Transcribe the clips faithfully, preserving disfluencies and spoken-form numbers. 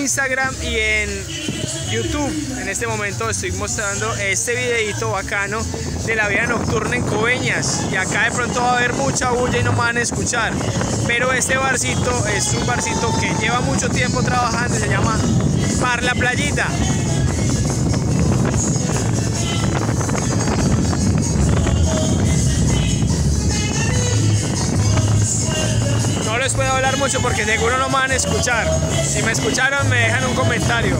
Instagram y en YouTube. En este momento estoy mostrando este videito bacano de la vida nocturna en Coveñas, y acá de pronto va a haber mucha bulla y no me van a escuchar, pero este barcito es un barcito que lleva mucho tiempo trabajando y se llama Bar La Playita. No les puedo hablar mucho porque seguro no me van a escuchar. Si me escucharon, me dejan un comentario.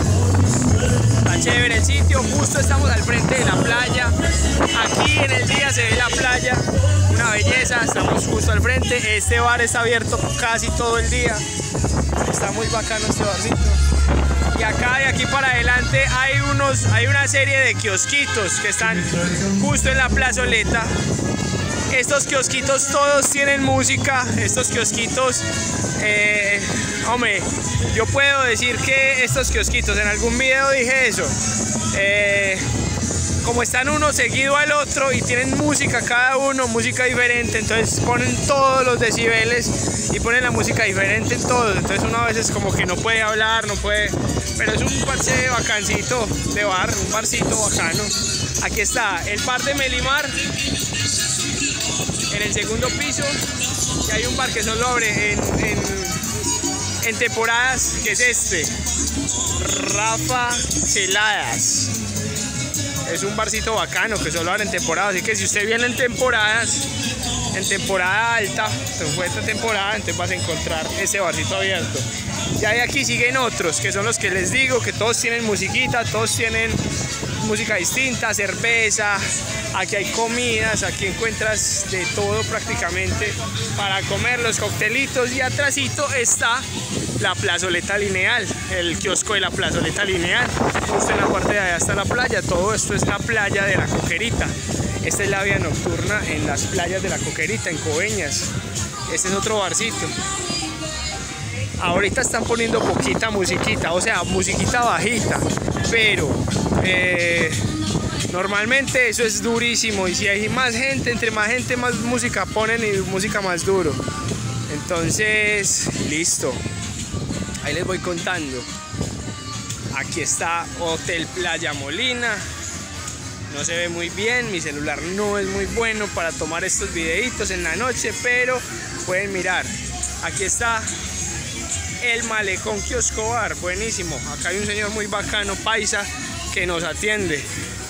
Está chévere el sitio, justo estamos al frente de la playa. Aquí en el día se ve la playa, una belleza, estamos justo al frente. Este bar está abierto casi todo el día. Está muy bacano este barcito. Y acá de aquí para adelante hay, unos, hay una serie de kiosquitos que están justo en la plazoleta. Estos kiosquitos todos tienen música, estos kiosquitos, eh, hombre, yo puedo decir que estos kiosquitos, en algún video dije eso, eh, como están uno seguido al otro y tienen música cada uno, música diferente, entonces ponen todos los decibeles y ponen la música diferente en todos, entonces uno a veces como que no puede hablar, no puede, pero es un parche bacancito de bar, un barcito bacano. Aquí está el bar de Melimar. En el segundo piso, y hay un bar que solo abre en, en, en temporadas, que es este, Rafa Celadas. Es un barcito bacano que solo abre en temporadas, así que si usted viene en temporadas, en temporada alta, en esta temporada, entonces vas a encontrar ese barcito abierto. Y ahí aquí siguen otros, que son los que les digo, que todos tienen musiquita, todos tienen música distinta, cerveza. Aquí hay comidas, aquí encuentras de todo prácticamente para comer, los coctelitos, y atrásito está la plazoleta lineal, el kiosco de la plazoleta lineal. Justo en la parte de allá está la playa, todo esto es la playa de la Coquerita. Esta es la vida nocturna en las playas de la Coquerita, en Coveñas. Este es otro barcito. Ahorita están poniendo poquita musiquita, o sea, musiquita bajita, pero... Eh, normalmente eso es durísimo, y si hay más gente, entre más gente más música ponen, y música más duro. Entonces, listo. Ahí les voy contando. Aquí está Hotel Playa Molina. No se ve muy bien, mi celular no es muy bueno para tomar estos videitos en la noche, pero pueden mirar. Aquí está el Malecón Kiosco Bar, buenísimo. Acá hay un señor muy bacano, paisa, que nos atiende.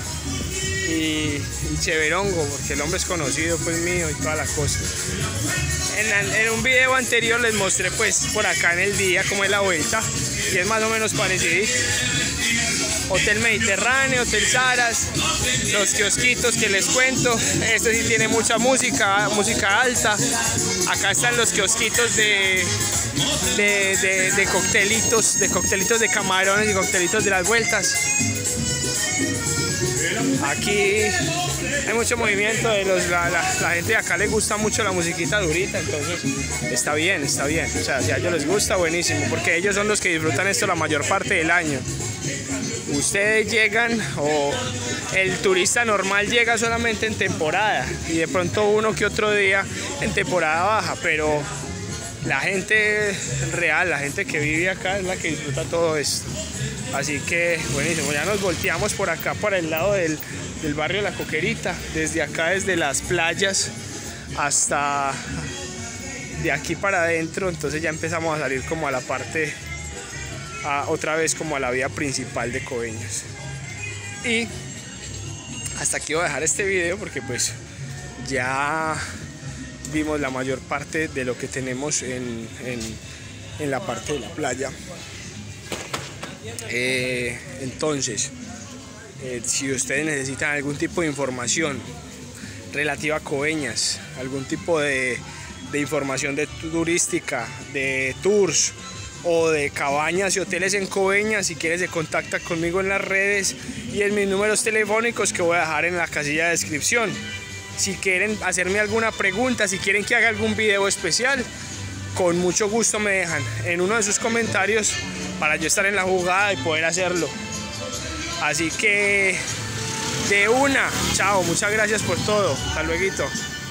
Y, y chéverongo, porque el hombre es conocido pues mío y todas las cosas. En, en un video anterior les mostré pues por acá en el día cómo es la vuelta, y es más o menos parecido. Hotel Mediterráneo, Hotel Saras, los kiosquitos que les cuento. Este sí tiene mucha música, música alta. Acá están los kiosquitos de, de, de, de coctelitos, de coctelitos de camarones y coctelitos de las vueltas. Aquí hay mucho movimiento de los, la, la, la gente de acá le gusta mucho la musiquita durita, entonces está bien, está bien. O sea, si a ellos les gusta, buenísimo, porque ellos son los que disfrutan esto la mayor parte del año. Ustedes llegan, o el turista normal llega solamente en temporada, y de pronto uno que otro día en temporada baja, pero la gente real, la gente que vive acá es la que disfruta todo esto. Así que buenísimo, ya nos volteamos por acá para el lado del, del barrio La Coquerita, desde acá, desde las playas hasta de aquí para adentro. Entonces ya empezamos a salir como a la parte, a, otra vez como a la vía principal de Coveñas. Y hasta aquí voy a dejar este video, porque pues ya vimos la mayor parte de lo que tenemos en, en, en la parte de la playa. Eh, entonces, eh, si ustedes necesitan algún tipo de información relativa a Coveñas, algún tipo de, de información de turística, de tours o de cabañas y hoteles en Coveñas, si quieres se contacta conmigo en las redes y en mis números telefónicos que voy a dejar en la casilla de descripción. Si quieren hacerme alguna pregunta, si quieren que haga algún video especial, con mucho gusto me dejan en uno de sus comentarios para yo estar en la jugada y poder hacerlo. Así que de una, chao, muchas gracias por todo, hasta luego.